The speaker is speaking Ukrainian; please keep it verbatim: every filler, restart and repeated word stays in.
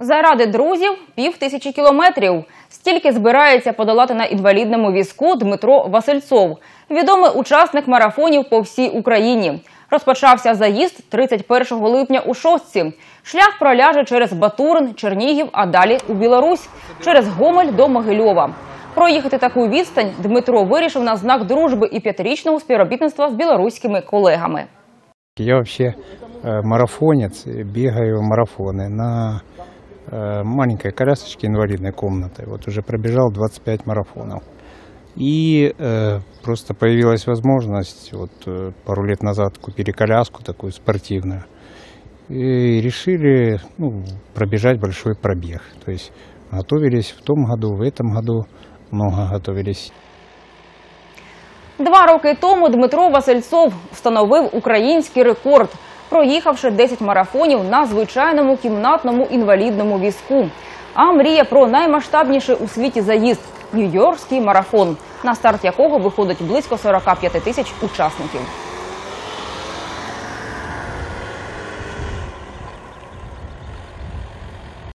Заради друзів – пів тисячі кілометрів. Стільки збирається подолати на інвалідному візку Дмитро Васильцов, відомий учасник марафонів по всій Україні. Розпочався заїзд тридцять першого липня у Шостці. Шлях проляже через Батурин, Чернігів, а далі у Білорусь, через Гомель до Могильова. Проїхати таку відстань Дмитро вирішив на знак дружби і п'ятирічного співробітництва з білоруськими колегами. Я вообще марафонец, бегаю марафоны на маленькой колясочке инвалидной комнаты. Вот уже пробежал двадцать пять марафонов. И э, просто появилась возможность, вот пару лет назад купили коляску такую спортивную. И решили ну, пробежать большой пробег. То есть готовились в том году, в этом году много готовились. Два роки тому Дмитро Васильцов встановив український рекорд, проїхавши десять марафонів на звичайному кімнатному інвалідному візку. А мріє про наймасштабніший у світі заїзд – Нью-Йоркський марафон, на старт якого виходить близько сорока п'яти тисяч учасників.